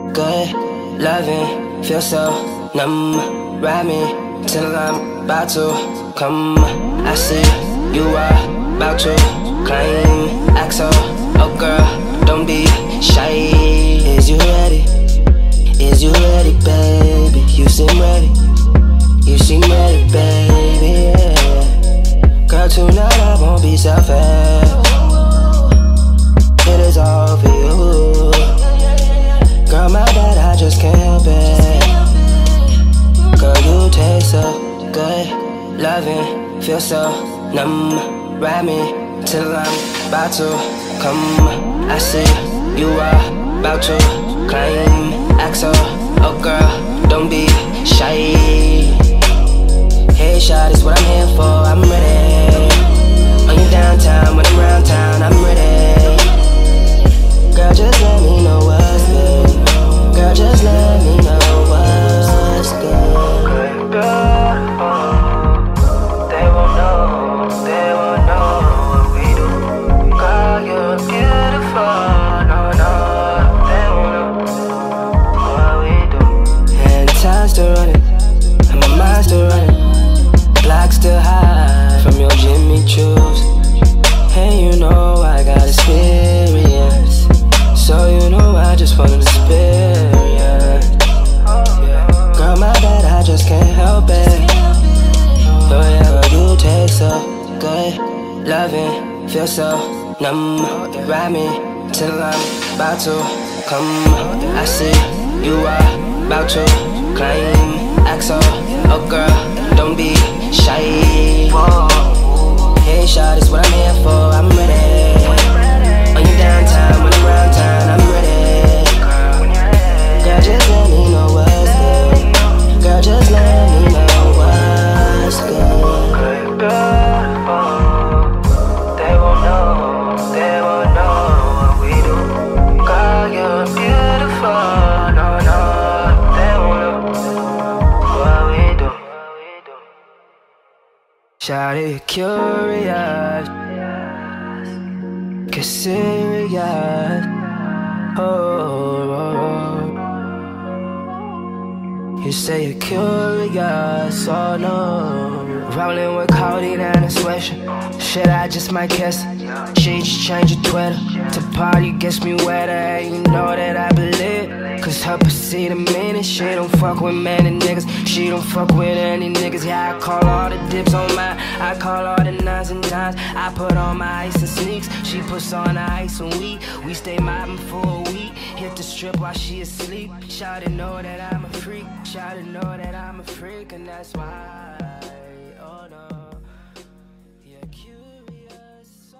good, loving, feel so numb. Ride me till I'm about to come. I see you are about to climb. Axel, oh girl, don't be shy. Is you ready? Is you ready, baby? You seem ready. You seem ready, baby, yeah. Girl, tonight I won't be selfish. It is all for you. Girl, my bad, I just can't help it. Girl, you taste so good, loving, feel so numb. Ride me till I'm about to come. I see you are about to climb. Axel, oh girl, don't be shy. Hey, shot is what I'm here for, I'm ready. On your downtown, when I'm around town, I'm ready. Girl, just let me know what's good. Girl, just let me know what's good. They won't know what we do. Girl, you're beautiful, no, they won't know what we do. And time's still running, and my mind's still running. Black still high from your Jimmy Choos. And you know I got experience, so you know I just want an experience. Girl, my bad, I just can't help it. Forever you taste so good, loving, feel so numb. Ride me till I'm about to come. I see you are about to climb. Axel, oh girl, don't be shy. Hey, shot is what I'm here for, I'm ready. On your downtown, when I'm around town, I'm ready. Girl, just let me know what's good. Girl, just let me know what's good. They won't know what we do. Girl, you're beautiful, no, they won't know what we do. Shawty, you're curious, get serious. Oh. You say you're curious, oh no. Rolling with codeine and a sweatshirt. Shit, I just might kiss her. She just changed your Twitter to party gets me wetter. And you know that I believe, cause her pussy the meanest. She don't fuck with many niggas, she don't fuck with any niggas. Yeah, I call all the dips on mine, I call all the nines and dimes. I put on my ice and sneaks, she puts on the ice and we stay mobbing for a week. Hit the strip while she asleep. Shawty know that I'm a freak, shawty know that I'm a freak, and that's why, oh no, you're curious,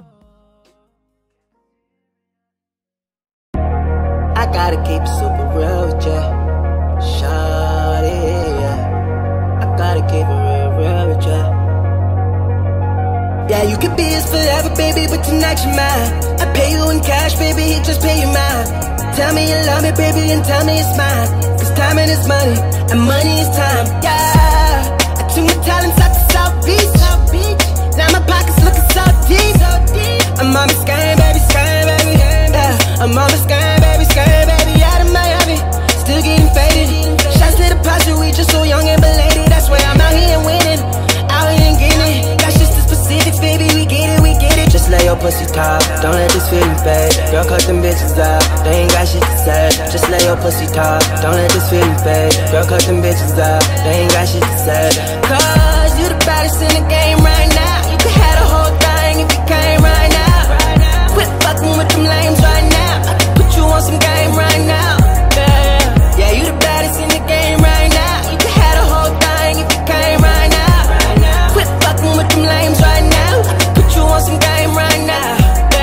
I gotta keep it super real with ya, shawty, yeah. I gotta keep it real with ya. Yeah, you could be his forever, baby, but tonight you're mine. I pay you in cash, baby, he just pay you mine. Tell me you love me, baby, and tell me it's mine. Cause timing is money, and money is time, yeah. I took my talents out to South Beach. Now my pockets looking so deep. I'm on my sky, baby, yeah. I'm on my sky, baby, out of Miami, still getting faded. Shots to the posture, we just so young and belated. That's why I'm out here and winning, out here and getting it. That's just the specifics, baby, we get it. Just lay your pussy top, don't let this feeling fade. Girl, cut them bitches up, they ain't got shit to say. Just lay your pussy top, don't let this feeling fade. Girl, cut them bitches up, they ain't got shit to say. Cause you the baddest in the game right now. You could have the whole thing if you came right now. Quit fucking with them lames right now. I can put you on some game right now. Yeah, you the baddest in the game right now. You could have the whole thing if you came right now. Quit fucking with them lames right now. I can put you on some game right now.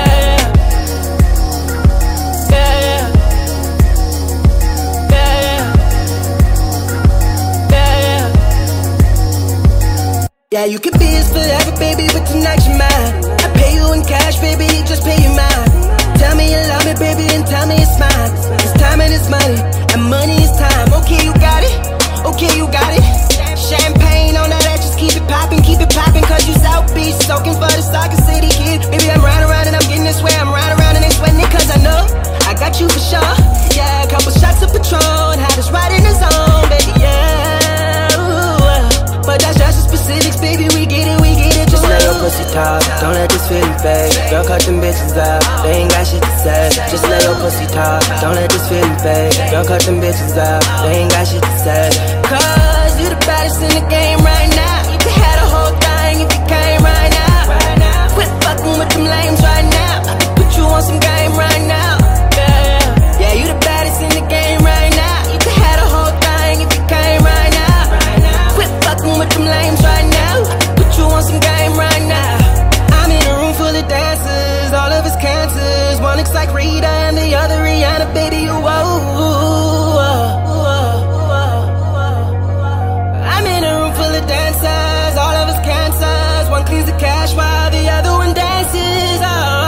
Yeah, you could be his forever, baby, but tonight you're mine. I pay you in cash, baby, he just pay you mine. Tell me you love me, baby, and tell me it's mine. Cause timing is money, and money is time. Okay, you got it, okay, you got it. Champagne on that, just keep it poppin', cause you South Beach, soaking for the Soccer City kid. Baby, I'm riding around and I'm getting this way, I'm riding around and they sweating it, cause I know I got you for sure. Yeah, a couple shots of let this feeling fade. Girl, cut them bitches out, they ain't got shit to say. Cause you the baddest in the game right now. You can have the whole thing if you came right now. Quit fucking with them lames right now. I can put you on some game right now. Yeah, you the baddest in the game right now. You can have the whole thing if you came right now. Quit fucking with them lames right now. I can put you on some game right now. I'm in a room full of dancers, all of us cancers. One looks like Rita and the other Rihanna, baby, you I'm in a room full of dancers, all of us cancers. One cleans the cash while the other one dances.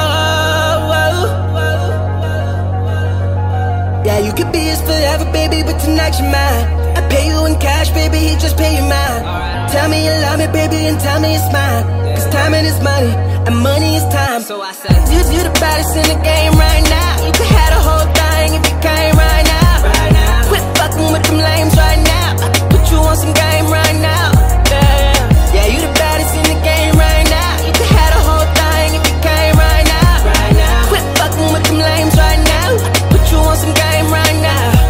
Yeah, you could be his forever, baby, but tonight you're mine. I pay you in cash, baby, he just pay you mine. Tell me you love me, baby, and tell me it's mine. Cause timing is money, and money is time. So I said, you the baddest in the game right now. You can have the whole thing if you came right now. Quit fucking with them lames right now. I can put you on some game right now. Yeah, you the baddest in the game right now. You can have the whole thing if you came right now. Quit fucking with them lames right now. I can put you on some game right now.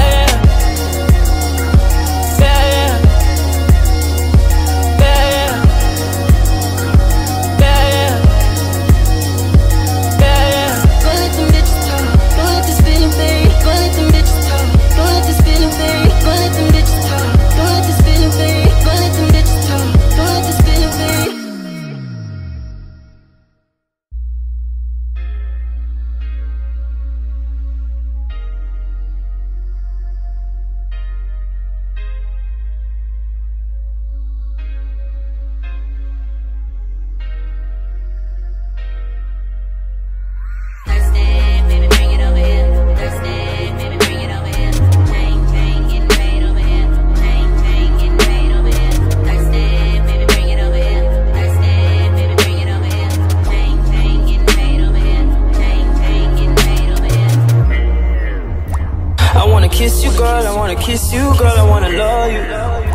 Kiss you, girl, I wanna love you.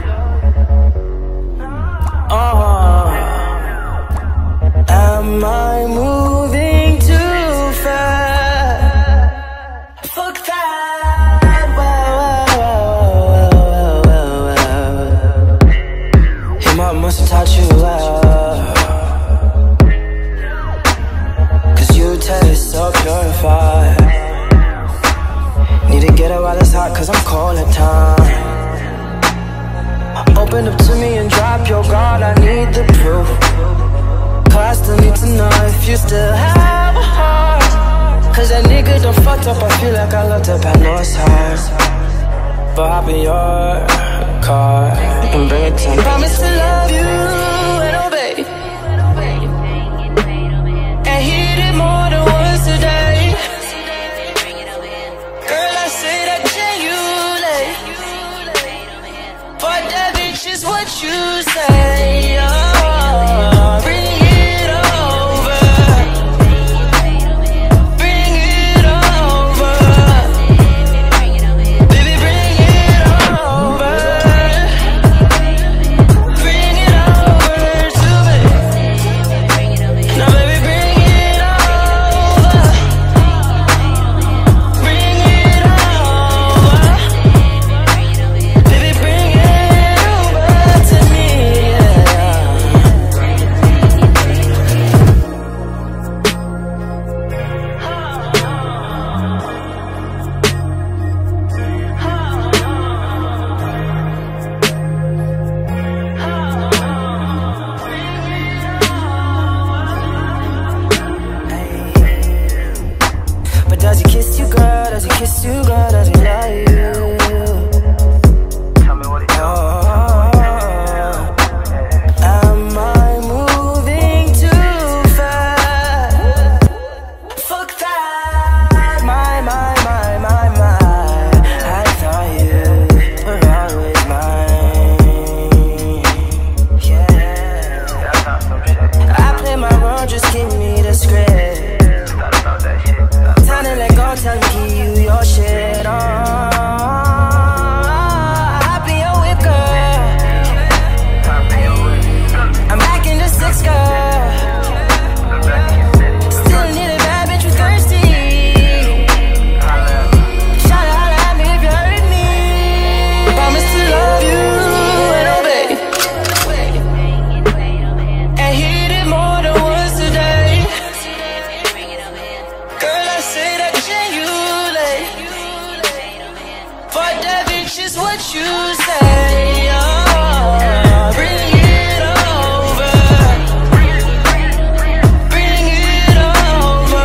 Am I moving too fast? Fuck that. Your mom must have taught you well, cause you taste so purified. Need to get it while it's hot, cause I'm cold at time. Open up to me and drop your guard, I need the proof. Cause I still need to know if you still have a heart. Cause that nigga done fucked up, I feel like I looked up, I know it's hard. But hop in your car and bring it to me. Promise to love you and obey, and hit it more than once a day. Is what you say, oh, bring it over, bring it over, baby, bring it over, bring it over to me, now baby, bring it over, bring it over, baby, bring it to me, But does he kiss you, girl? Does he kiss you, girl? Does he love you? Tell me what he does. Just give me the script. Time to let go, tell me you your shit on. you say, oh, bring it over. Bring it over.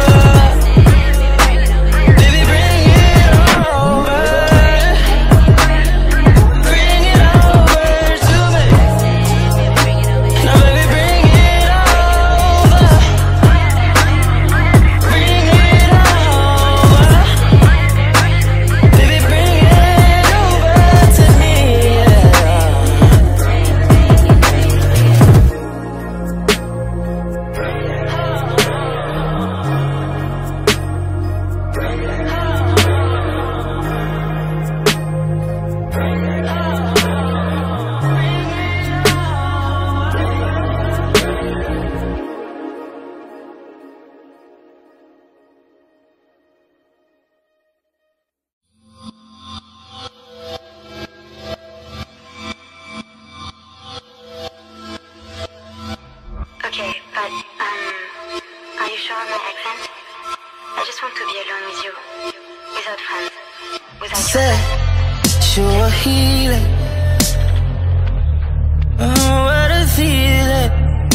Baby, bring it over. Bring it over to me. Now baby, bring it over. Bring it over. Baby, bring it over to me, Okay, but, are you sure of my accent? I just want to be alone with you. Without friends. Without sexual healing. Oh, what a feeling.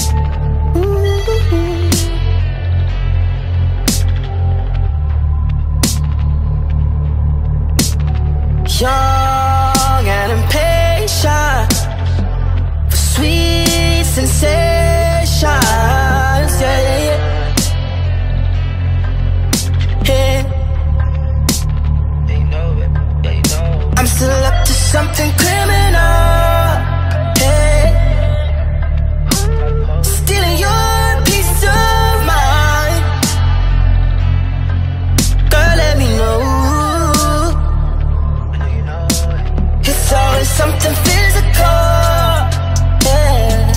Young and impatient for sweet sensations, yeah, yeah, yeah. I'm still up to something criminal, hey. Stealing your peace of mind. Girl, let me know. It's always something physical, yeah.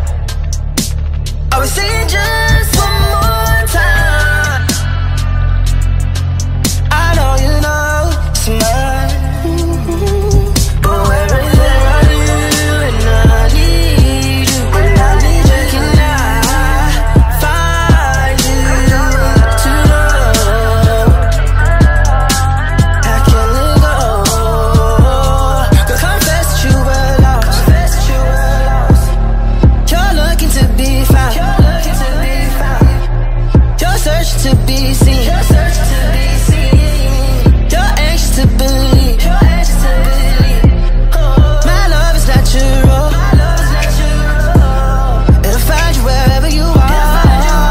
I was saying just one more time. I know you know it's mine. But everything I do and I need you, and I need you, can I find you to know I can't let go. Cause confess that you were lost. You're looking to be found. You're searching to be seen. You're anxious to believe. My love is natural. It'll find you wherever you are.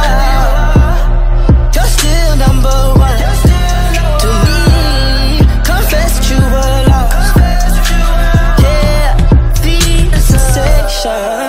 You're still number one to me. Confess that you were lost. Yeah, feel the sensation.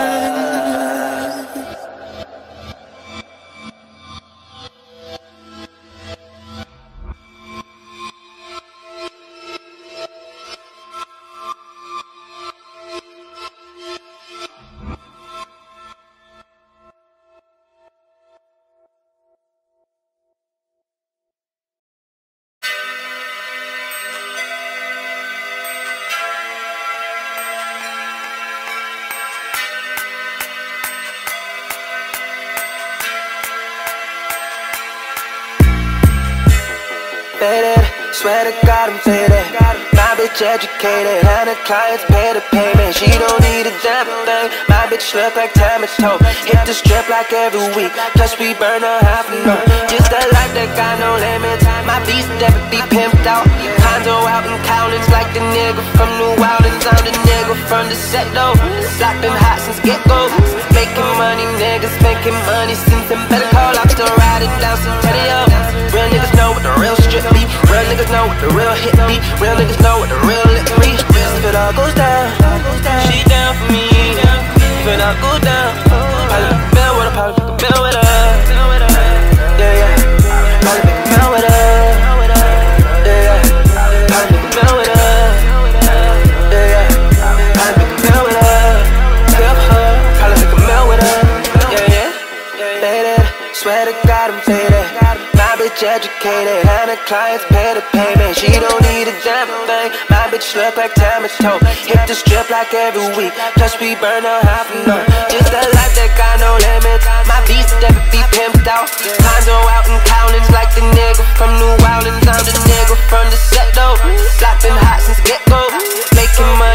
Faded, swear to God I'm faded. My bitch educated and the clients pay the payment. She don't need a damn thing. My bitch look like time is told. Hit the strip like every week, plus we burn her half a month. Just a life that got no limits. My beast never be pimped out. Condo out in Cowlins like the nigga from New Orleans. I'm the nigga from the set though. Block been hot since get-go. Making money, niggas making money. Since them better call, I'm still riding down Centennial. Real niggas know what the real strip be. Real niggas know what the real hit be. Real niggas know what the real lit be. If it all goes down, she down for me. If it all goes down, probably make a bill with her, probably make a bill with her. Yeah, yeah, probably make a bill with her. Yeah, yeah, probably make a bill with her. Yeah, yeah, probably make a bill with her. Kill her, probably make a bill with her. Yeah, yeah, faded, swear to God I'm faded. My bitch educated and the clients pay the payment. She don't need a damn thing. My bitch look like time is told. Hit the strip like every week, plus we burn her half a month. Just a life that got no limits. My beast never be pimped out. Condo out in Cowlins like the nigga from New Orleans. I'm the nigga from the set though. Block been hot since get-go. Making money.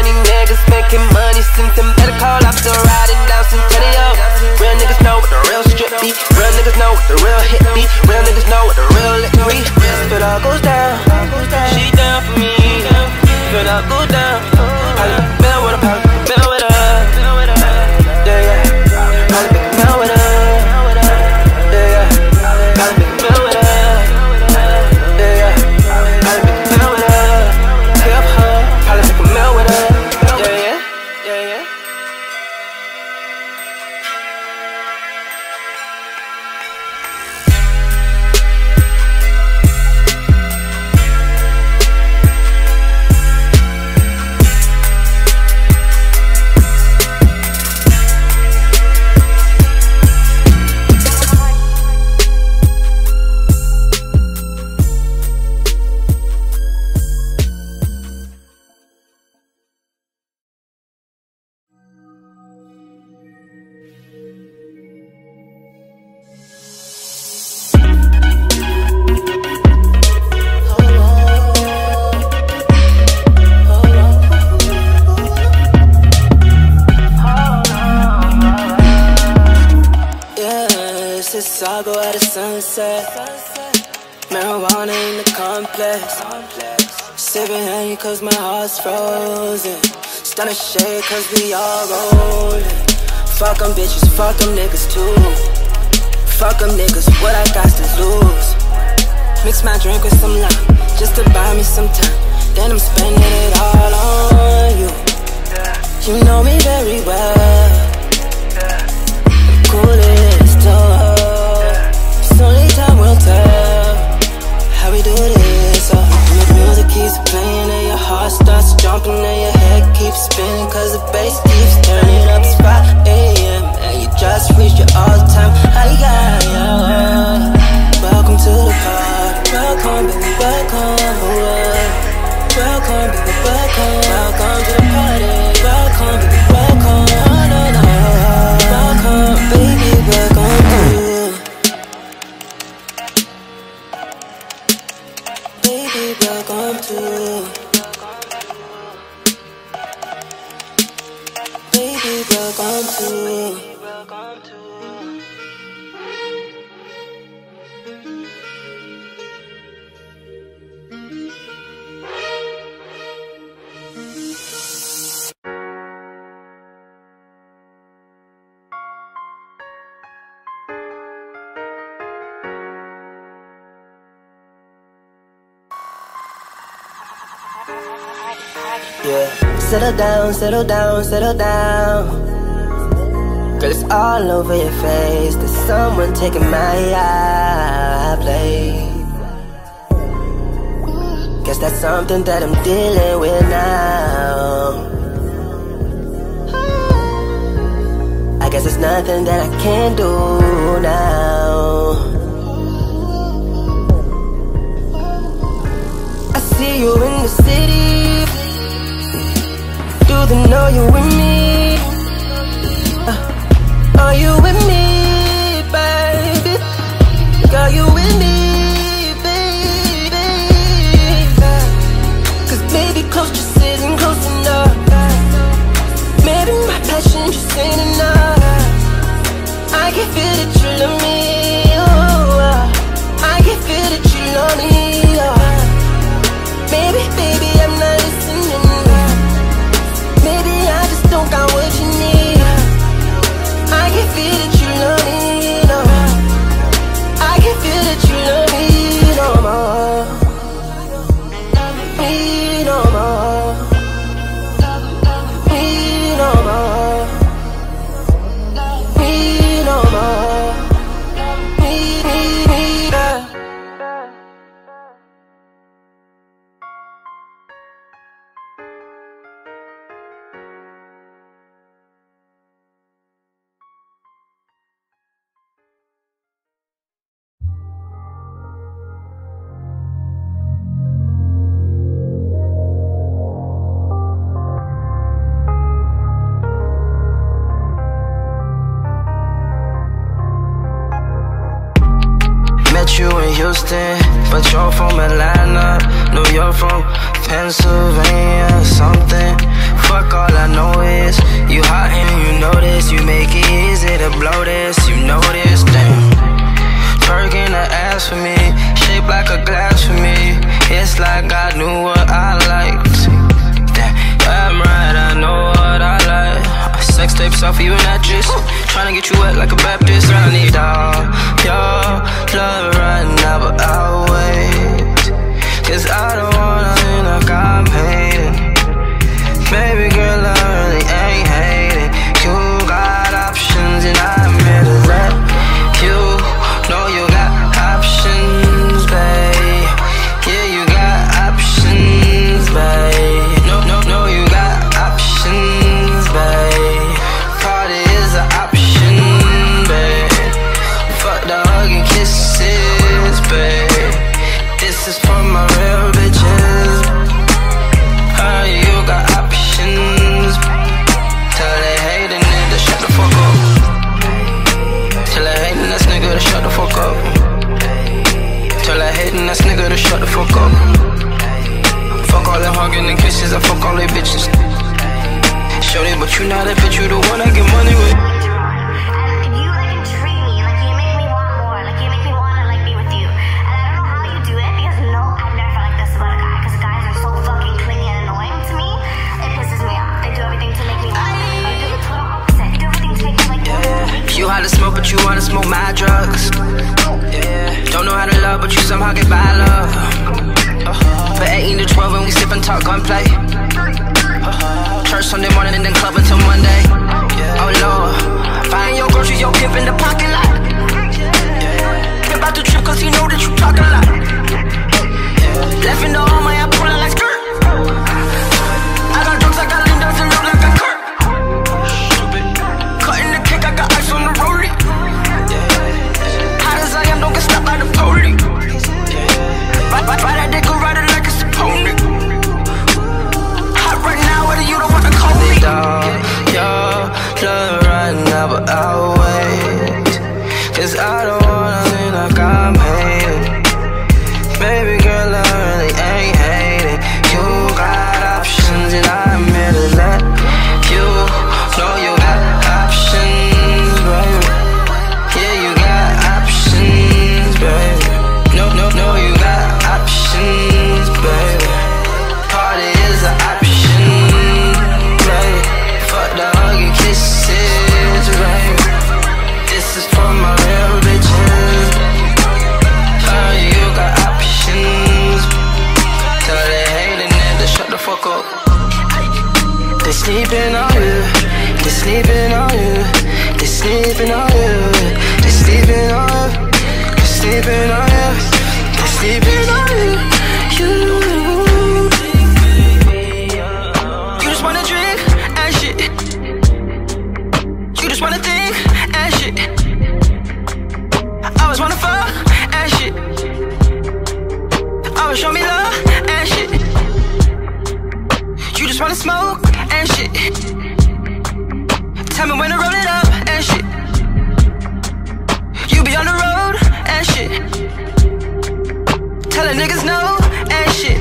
go down. Probably make a meal with her, probably make a meal with her. Yeah, yeah. Probably make a meal with her. Yeah, yeah. Probably make a meal with her. Yeah, yeah. Probably make a meal with her. Keep her, probably make a meal with her. Yeah, yeah. Yeah, yeah. I go out of sunset. Marijuana in the complex. Sipping honey cause my heart's frozen. Stunning shade cause we all rolling. Fuck them bitches, fuck them niggas too. Fuck them niggas, what I got to lose. Mix my drink with some lime, just to buy me some time. Then I'm spending it all on you. You know me very well. I'm coolest too. Only time will tell how we do this. And the music keeps playing and your heart starts jumping and your head keeps spinning cause the bass keeps turning up. It's 5 AM and you just reached your all-time high. Welcome to the party. Welcome, baby, welcome. Welcome, baby, welcome. Welcome to the party. Welcome, baby, welcome. No, no, no. Welcome, baby, welcome to. Welcome to, baby, welcome to. Yeah, settle down, settle down, settle down. Girl, it's all over your face. There's someone taking my place. Guess that's something that I'm dealing with now. I guess it's nothing that I can do now. I see you in the city. Do they know you with me? Are you with me, baby? Girl, you with me, baby? Cause baby, close, just sitting close enough. Maybe my passion just ain't enough. I can feel that you love me, oh. I can feel that you love me, oh. Maybe, baby, I'm not listening. Maybe I just don't got what you need. I can feel that you love me, no. I can feel that you love me no more. Me no more. Me no more. Me no more. Me, yeah. You in Houston, but you're from Atlanta. New York from Pennsylvania or something. Fuck, all I know is you hot and you know this. You make it easy to blow this, you know this, damn. Twerking the ass for me, shaped like a glass for me. It's like I knew what I liked. wrap this around me, dog. Your love right now, but I'll wait. Cause I don't wanna feel like I'm hating. Baby girl, I really ain't hating. You got options and I'm here to let you know you got options, babe. Yeah, you got options, babe. No, you got options, babe. Party is an option, babe. Fuck the hug and kisses, babe. This is for my real bitches. You got options. Tell that hating nigga shut the fuck up. Tell that hating ass nigga to shut the fuck up. Tell that hating ass nigga to shut the fuck up. Fuck all that hugging and kisses and fuck all they bitches. Shorty, but you not that bitch, you the one I get money with. You how to smoke, but you wanna smoke my drugs. Don't know how to love, but you somehow get by love. For 18 to 12 and we sip and talk gunplay. Church Sunday morning and then club until Monday. Oh Lord, buying your groceries, your pimp in the parking lot. Pimp out the trip cause he know that you talk a lot. Left in the home, I am pulling like skirt. I got drugs, I got Lindas and look like a Kurt. Cutting the cake, I got ice on the rollie. Hot as I am, don't get stopped by the police. Ride that dick, go ride it like it's a pony. Hot right now, whether you don't wanna call me. Dog, your love right now, but I'll wait. Cause I don't wanna feel like I'm hating. Baby girl, I really ain't hating. You got options and I'm here to let you know you got options, baby. Yeah, you got options, baby. No, you got options, baby. Party is an option, baby. Fuck the hug and kisses, baby. This is for my real bitches. You got options. Tell that hating nigga shut the fuck up. They sleeping on you. They sleeping on you. They sleeping on you. They sleeping on you. They sleeping on you. They sleeping on you. You just wanna drink and shit. You just wanna think and shit. I always wanna fuck and shit. Always show me love and shit. You just wanna smoke and shit. Tell me when to roll it up and shit. You be on the road and shit. Telling niggas no and shit.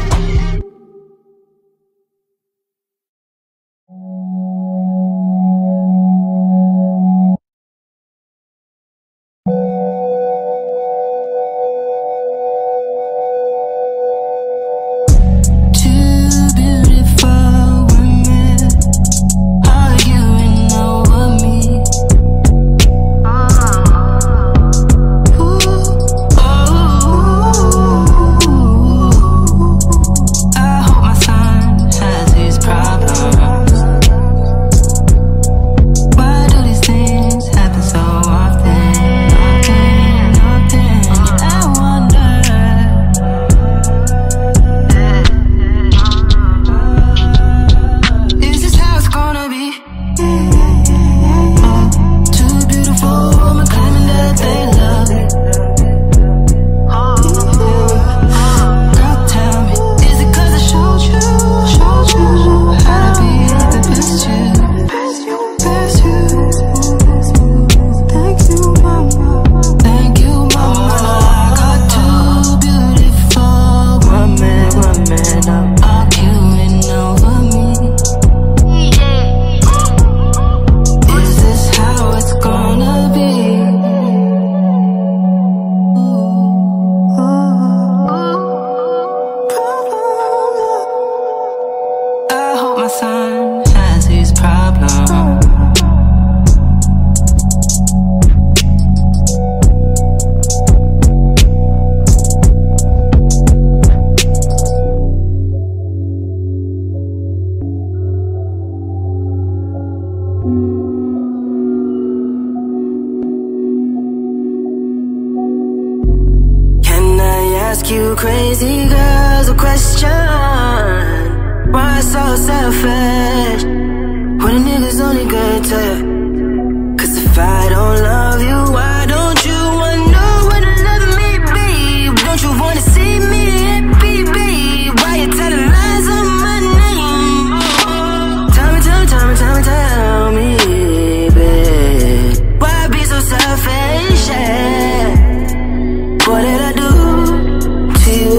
question, why so selfish when a nigga's only good to you? Cause if I don't love you, why don't you wanna know what a love me be? Don't you wanna see me happy, babe? Why you telling lies on my name? Tell me, babe, why be so selfish, yeah? What did I do to you?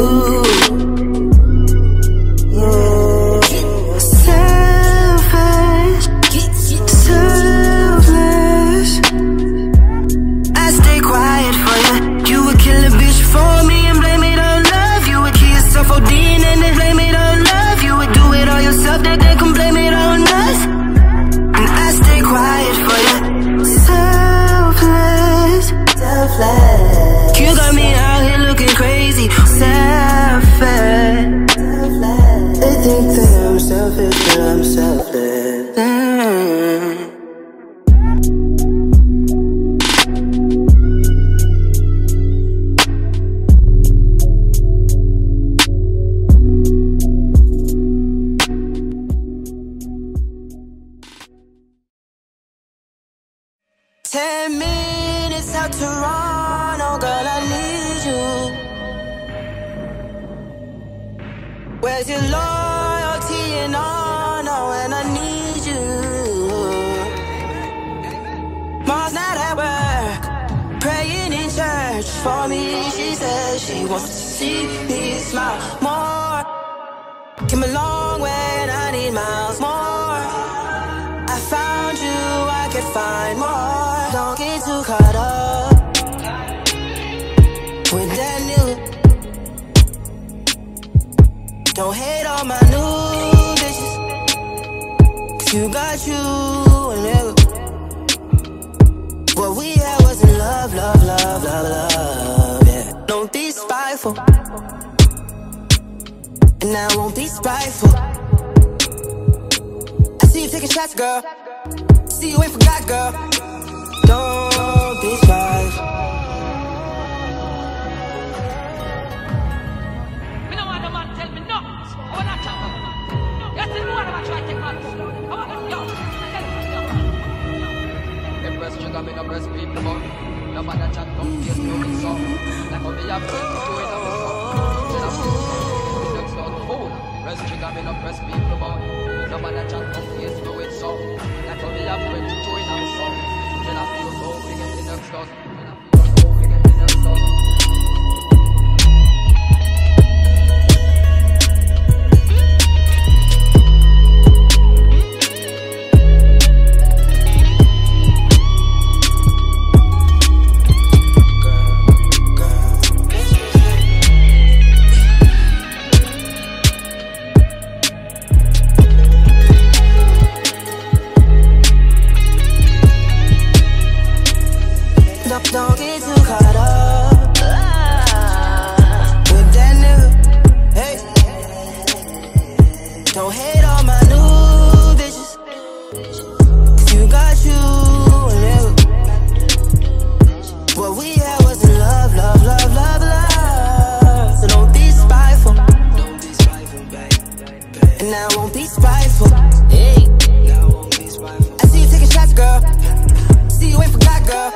Toronto, girl, I need you. Where's your loyalty and honor when I need you? Mom's not at work, praying in church for me. She says she wants to see me smile more. Came a long way and I need miles more. I found you, I could find more. Don't get too caught up with that new. Don't hate on my new bitches, cause you got you a nigga. What we had wasn't love, love, love, love, love, yeah. Don't be spiteful, and I won't be spiteful. I see you taking shots, girl. See you ain't forgot, girl. Don't be spiteful. Me no want no man tell me no. I wanna chat about. You still want to try to take man. I wanna yo. Them press sugar, me no press people more. No matter chat come face me with some. Like how me have friends to it and some. Then I'm still next door to fool. Press sugar, me no press people more. No matter chat come face me with some. Like how me have friends to it and some. Then I feel so big in the next door. Don't get too caught up with that nigga. Hey, don't hate on my new bitches, cause you got you a nigga. What we had wasn't love, love, love, love, love. So don't be spiteful, and I won't be spiteful. Hey, I see you taking shots, girl. See you ain't forgot, girl.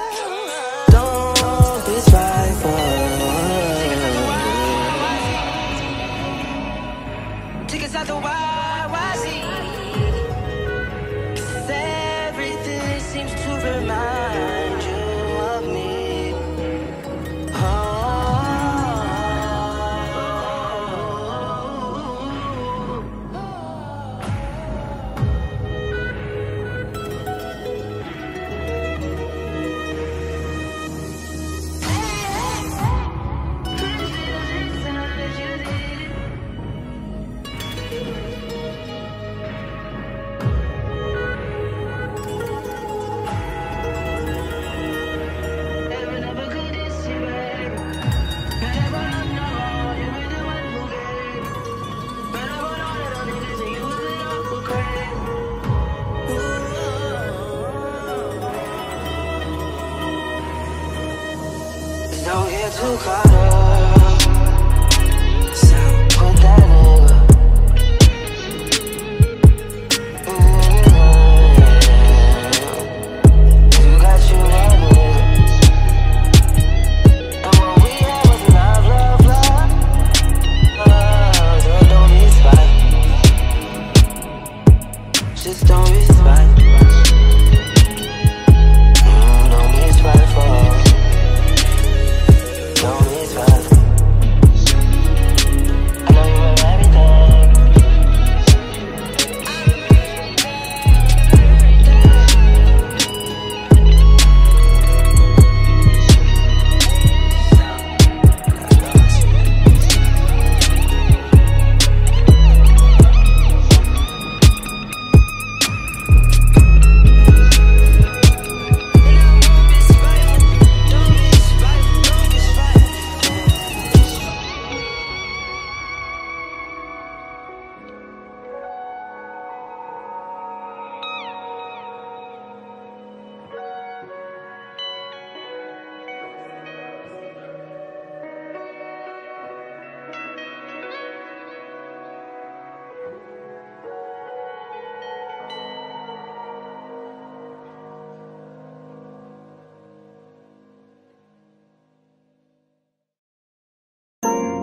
Tickets out the YYZ, 'cause everything seems to remind you of me. Don't get too caught up. So put that in.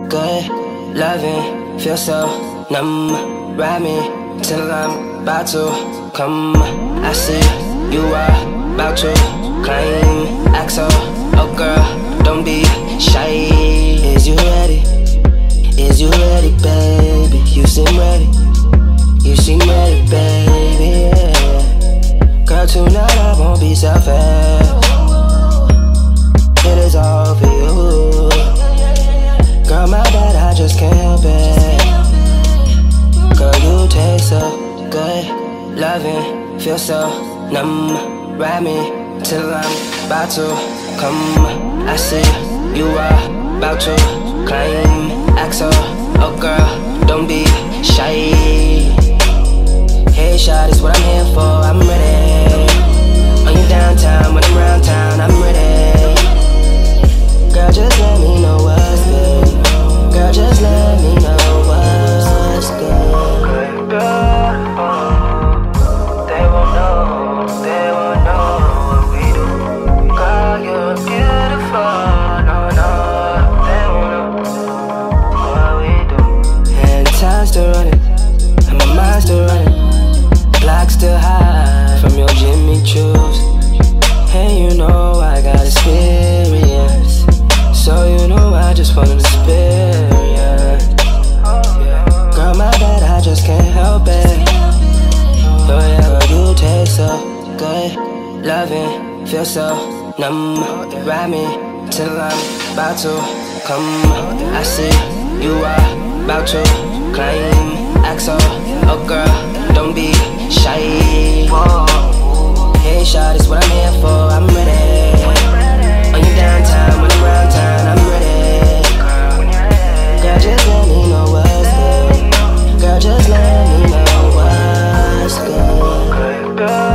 good, loving, feel so numb. Ride me till I'm about to come. I see you are about to climb. Axel, oh girl, don't be shy. Is you ready? Is you ready, baby? You seem ready. You seem ready, baby, yeah. Girl, tonight I won't be selfish. It is all for you. Girl, my bad, I just can't help it. Girl, you taste so good, loving, feel so numb. Ride me till I'm about to come. I see you are about to climb. Axel, oh girl, don't be shy. Hey, shot is what I'm here for, I'm ready. On you downtown, when I'm around town, I'm ready. Girl, just let me know what's good. Girl, just let me know what's good. They won't know what we do. Girl, you're beautiful, no, they won't know what we do. And time's still running, and my mind's still running. Block still high from your Jimmy Choos. And you know I got experience, so you know I just want an experience. Girl, my bad, I just can't help it. Oh yeah, girl, you taste so good, loving, feel so numb. Ride me till I'm about to come. I see you are about to climb. Axel, oh girl, don't be shy. Hey, shot is what I'm here for, I'm ready. On you downtown, when I'm around town, I'm ready. Girl, just let me know what's good. Girl, just let me know what's good.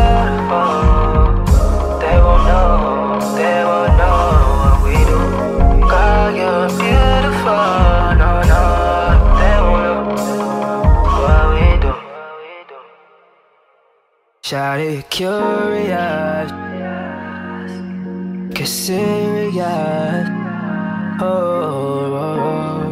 They won't know what we do. Girl, you're beautiful, no, they won't know what we do. Shawty, you're curious, get serious. Oh.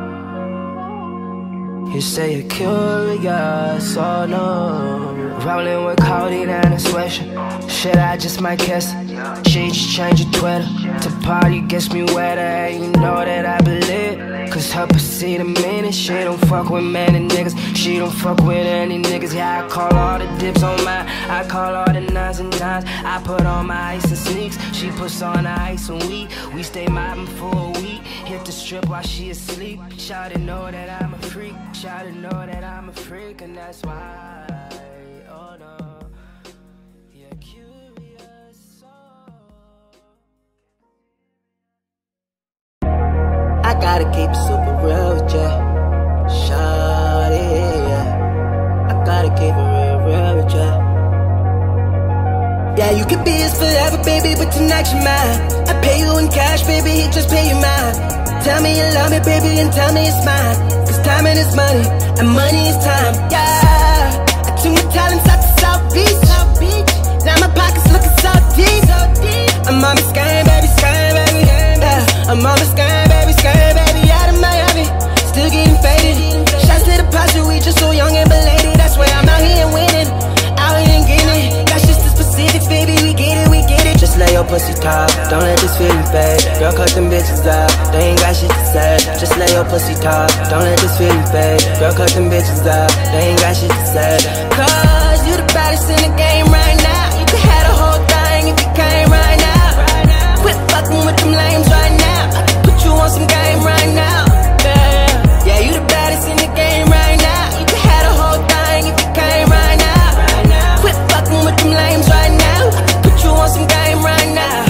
You say you're curious, oh no. Rolling with codeine and a sweatshirt. Shit, I just might kiss her. She just changed your Twitter to party gets me wetter, and you know that I believe. Cause her pussy the meanest. She don't fuck with many niggas. She don't fuck with any niggas. Yeah, I call all the dips on mine. I call all the nines and nines. I put on my ice and sneaks. She puts on the ice and we stay mobbing for a week. Hit the strip while she asleep. Shawty know that I'm a freak. Shawty know that I'm a freak, and that's why. Oh no, you're curious. I gotta keep it super real with ya, shawty, yeah. I gotta keep it real with ya. Yeah, you could be his forever, baby, but tonight you're mine. I pay you in cash, baby, he just pay you mine. Tell me you love me, baby, and tell me it's mine. Cause timing is money, and money is time, yeah. I took my talents out to South Beach. Now my pockets looking so deep. I'm on my sky, baby, yeah. I'm on my sky, baby, out of Miami, still getting faded. Shots to the posture, we just so young and belated. That's why I'm out here winning, out here and getting it. That's just the specifics, baby, we get it. Just lay your pussy top, don't let this feeling fade. Girl, cut them bitches up, they ain't got shit to say. Just lay your pussy top, don't let this feeling fade. Girl, cut them bitches up, they ain't got shit to say. Cause you the baddest in the game right now. You could have the whole thing if you came right now. Quit fucking with them lames right now. I can put you on some game right now. Yeah, you the baddest in the game right now. You could have the whole thing if you came right now. Quit fucking with them lames right now. I can put you on some game right now.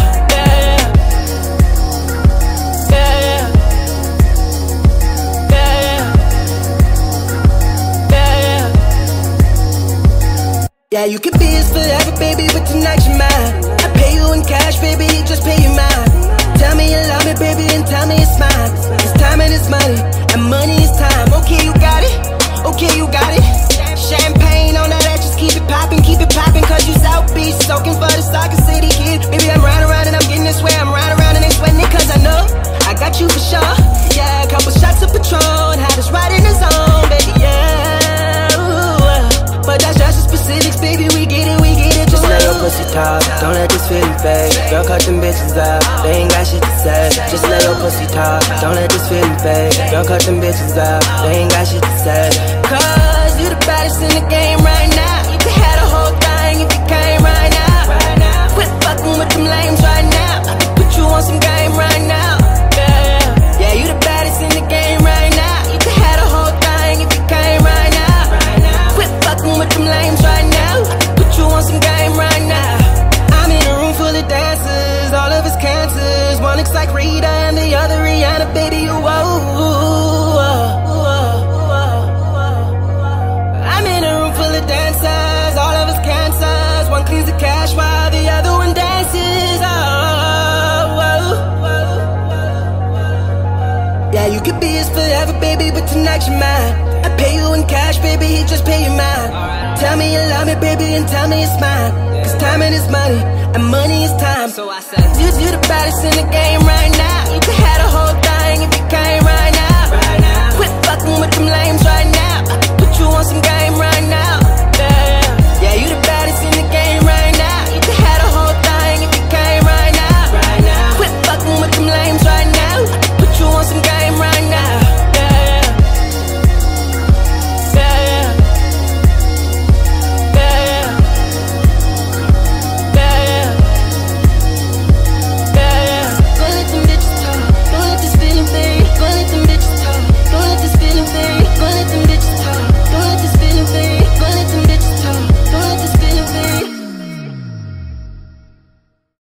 Yeah, you could be his forever, baby, but tonight you're mine. I pay you in cash, baby, he just pay you mine. Tell me you love me, baby, and tell me it's mine. Cause timing is money, and money is time. Okay, you got it, okay, you got it. Champagne on that, just keep it poppin', cause you South Beach, soaking for the Soccer City kid. Baby, I'm riding around and I'm getting this way, I'm riding around and they sweating it, cause I know I got you for sure. Yeah, a couple shots of Don't let this feeling fade. Girl, cut them bitches out. They ain't got shit to say. Just let your pussy talk. Don't let this feeling fade. Girl, cut them bitches out. They ain't got shit to say. Cause you the baddest in the game right now. You can have the whole thing if you came right now. Quit fucking with them lames right now. I can put you on some game right now. Yeah, you the baddest in the game right now. You can have the whole thing if you came right now. Quit fucking with them lames right now. I can put you on some game right now. I'm in a room full of dancers, all of us cancers. One looks like Rita and the other Rihanna, baby, you I'm in a room full of dancers, all of us cancers. One cleans the cash while the other one dances. Yeah, you could be his forever, baby, but tonight you're mine. I pay you in cash, baby, he just pay you mine. Tell me you love me, baby, and tell me it's mine. Cause timing is money, and money is time. So I said, you the baddest in the game right now. You can have the whole thing if you came right now. Quit fucking with them lames right now. I can put you on some game right now.